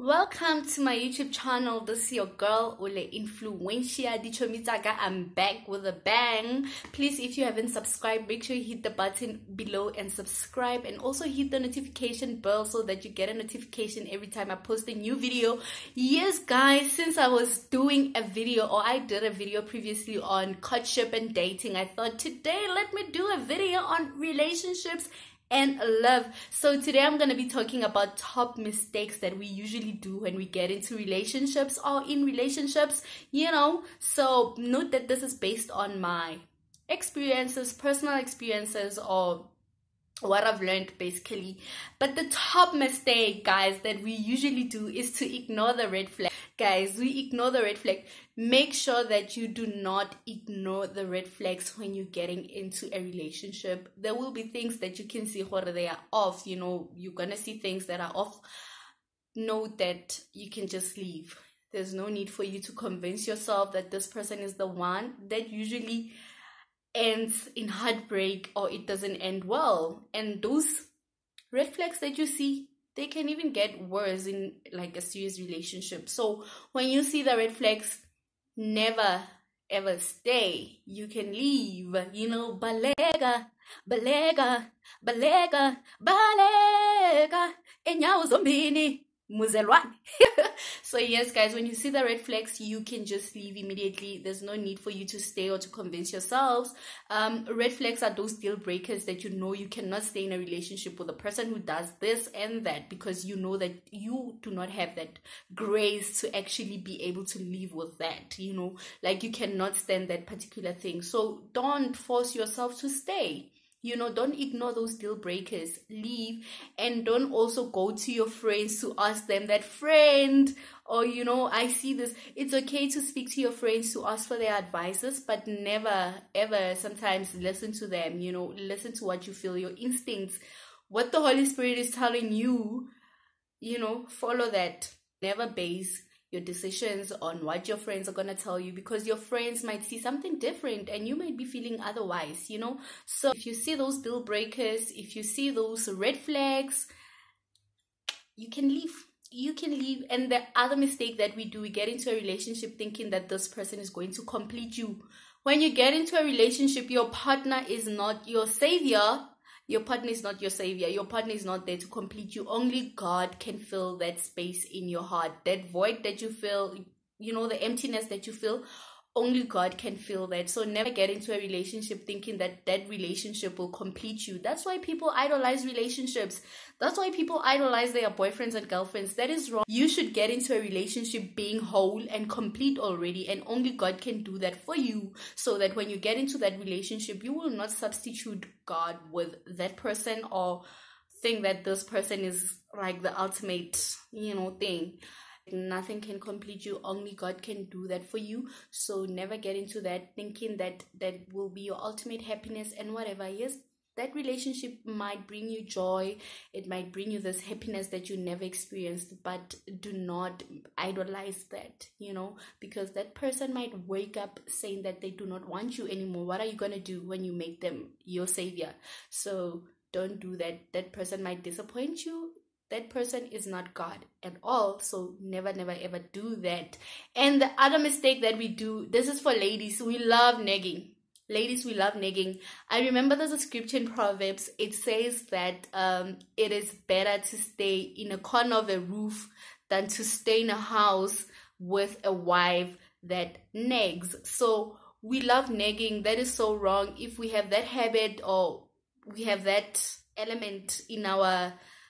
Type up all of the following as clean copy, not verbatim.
Welcome to my YouTube channel. This is your girl Ole Influencia. I'm back with a bang. Please, if you haven't subscribed, make sure you hit the button below and subscribe, and also hit the notification bell so that you get a notification every time I post a new video. Yes guys, since I was doing a video, or I did a video previously on courtship and dating, I thought today let me do a video on relationships and love. So today I'm going to be talking about top mistakes that we usually do when we get into relationships or in relationships, so note that this is based on my experiences, personal experiences, or what I've learned basically. But the top mistake, guys, that we usually do is to ignore the red flag. Guys, we ignore the red flag. Make sure that you do not ignore the red flags when you're getting into a relationship. There will be things that you can see whether they are off. You're gonna see things that are off. Note that you can just leave. There's no need for you to convince yourself that this person is the one. That usually ends in heartbreak, or it doesn't end well. And those red flags that you see, they can even get worse in like a serious relationship. So when you see the red flags, never ever stay. You can leave. Balega, balega, balega, balega, enyawo zombini muzelwane. So yes guys, when you see the red flags, you can just leave immediately. There's no need for you to stay or to convince yourselves. Red flags are those deal breakers that you cannot stay in a relationship with a person who does this and that, because you know that you do not have that grace to actually be able to live with that. Like you cannot stand that particular thing. So don't force yourself to stay. Don't ignore those deal breakers. Leave. And don't also go to your friends to ask them that, friend, or I see this. It's okay to speak to your friends to ask for their advices, but never ever sometimes listen to them. Listen to what you feel, your instincts, what the Holy Spirit is telling you. Follow that. Never base your decisions on what your friends are going to tell you, because your friends might see something different and you might be feeling otherwise. So if you see those deal breakers, if you see those red flags, you can leave. And the other mistake that we do, we get into a relationship thinking that this person is going to complete you. When you get into a relationship, your partner is not your savior. Your partner is not your savior. Your partner is not there to complete you. Only God can fill that space in your heart. That void that you feel, the emptiness that you feel, only God can fill that. So never get into a relationship thinking that that relationship will complete you. That's why people idolize relationships. That's why people idolize their boyfriends and girlfriends. That is wrong. You should get into a relationship being whole and complete already, and only God can do that for you, so that when you get into that relationship, you will not substitute God with that person or think that this person is like the ultimate, thing. Nothing can complete you. Only God can do that for you. So never get into that thinking that that will be your ultimate happiness and whatever. Yes, that relationship might bring you joy. It might bring you this happiness that you never experienced, but do not idolize that, because that person might wake up saying that they do not want you anymore. What are you going to do when you make them your savior? So don't do that. That person might disappoint you. That person is not God at all. So never ever do that. And the other mistake that we do, this is for ladies, we love nagging. Ladies, we love nagging. I remember there's a scripture in Proverbs. It says that it is better to stay in a corner of a roof than to stay in a house with a wife that nags. So we love nagging. That is so wrong. If we have that habit, or we have that element in our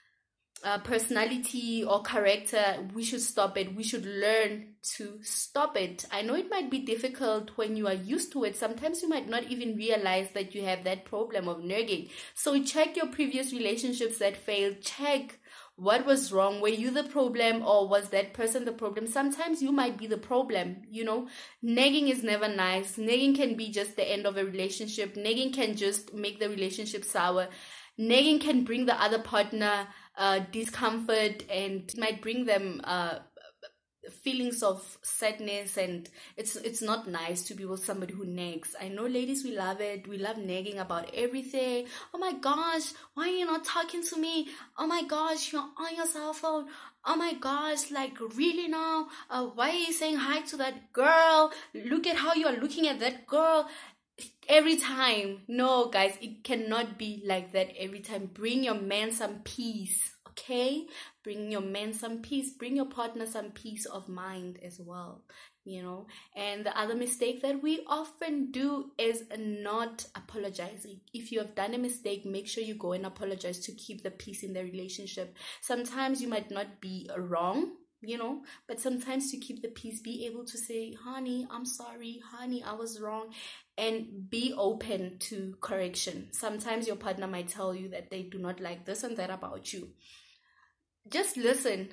personality or character, we should stop it. We should learn to stop it. I know it might be difficult when you are used to it. Sometimes you might not even realize that you have that problem of nagging. So check your previous relationships that failed. Check what was wrong. Were you the problem, or was that person the problem? Sometimes you might be the problem. Nagging is never nice. Nagging can be just the end of a relationship. Nagging can just make the relationship sour. Nagging can bring the other partner discomfort, and it might bring them feelings of sadness, and it's not nice to be with somebody who nags. I know, ladies, we love it. We love nagging about everything. Oh my gosh, why are you not talking to me? Oh my gosh, you're on your cell phone. Oh my gosh, like really now? Why are you saying hi to that girl? Look at how you're looking at that girl every time. No, guys, it cannot be like that every time. Bring your man some peace. Okay, bring your man some peace, bring your partner some peace of mind as well, you know. And the other mistake that we often do is not apologizing. If you have done a mistake, make sure you go and apologize to keep the peace in the relationship. Sometimes you might not be wrong, you know, but sometimes to keep the peace, be able to say, honey, I'm sorry, honey, I was wrong, and be open to correction. Sometimes your partner might tell you that they do not like this and that about you. Just listen,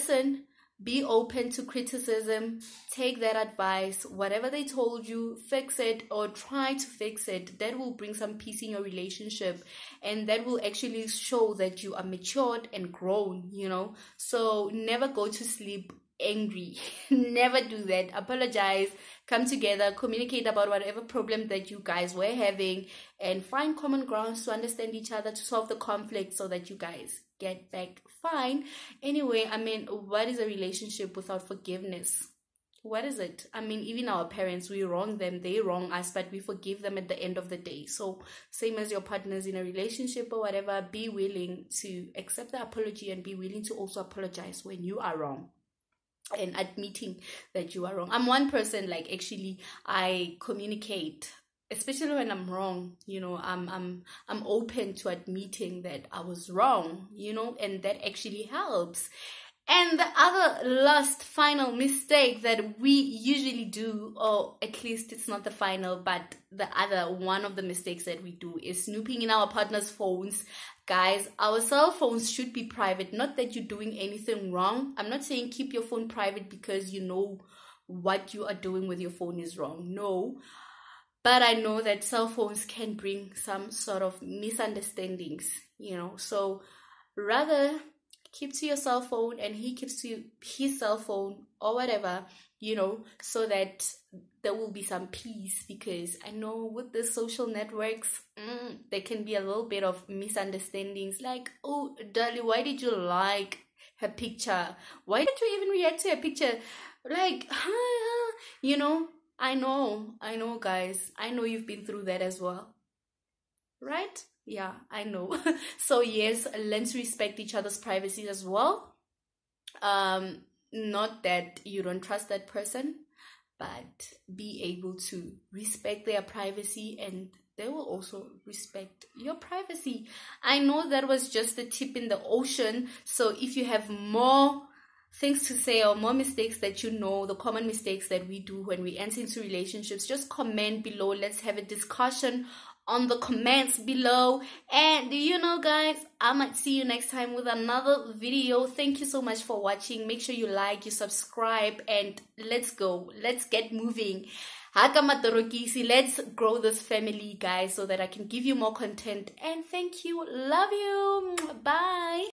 be open to criticism, take that advice, whatever they told you, fix it or try to fix it. That will bring some peace in your relationship, and that will actually show that you are matured and grown, you know. So never go to sleep angry. Never do that. Apologize, come together, communicate about whatever problem that you guys were having, and find common grounds to understand each other, to solve the conflict so that you guys get back fine. Anyway, I mean, what is a relationship without forgiveness? What is it? I mean, even our parents, we wrong them, they wrong us, but we forgive them at the end of the day. So same as your partners in a relationship or whatever, be willing to accept the apology and be willing to also apologize when you are wrong, and admitting that you are wrong. I'm one person, like, actually I communicate, especially when I'm wrong, you know. I'm open to admitting that I was wrong, you know, and that actually helps. And the other last final mistake that we usually do, or at least it's not the final, but the other one of the mistakes that we do, is snooping in our partner's phones. Guys, our cell phones should be private. Not that you're doing anything wrong. I'm not saying keep your phone private because you know what you are doing with your phone is wrong. No. But I know that cell phones can bring some sort of misunderstandings, you know. So rather keep to your cell phone and he keeps to his cell phone or whatever, you know, so that there will be some peace. Because I know with the social networks, there can be a little bit of misunderstandings, like, oh, darling, why did you like her picture? Why did you even react to her picture? Like, you know, I know, guys. I know you've been through that as well, right? Yeah, I know. So yes, learn to respect each other's privacy as well. Not that you don't trust that person, but be able to respect their privacy, and they will also respect your privacy. I know that was just a tip in the ocean. So if you have more things to say or more mistakes that you know, the common mistakes that we do when we enter into relationships, just comment below. Let's have a discussion on the comments below. And you know, guys, I might see you next time with another video. Thank you so much for watching. Make sure you like, you subscribe, and let's go, let's get moving. Let's grow this family, guys, so that I can give you more content. And thank you, love you, bye.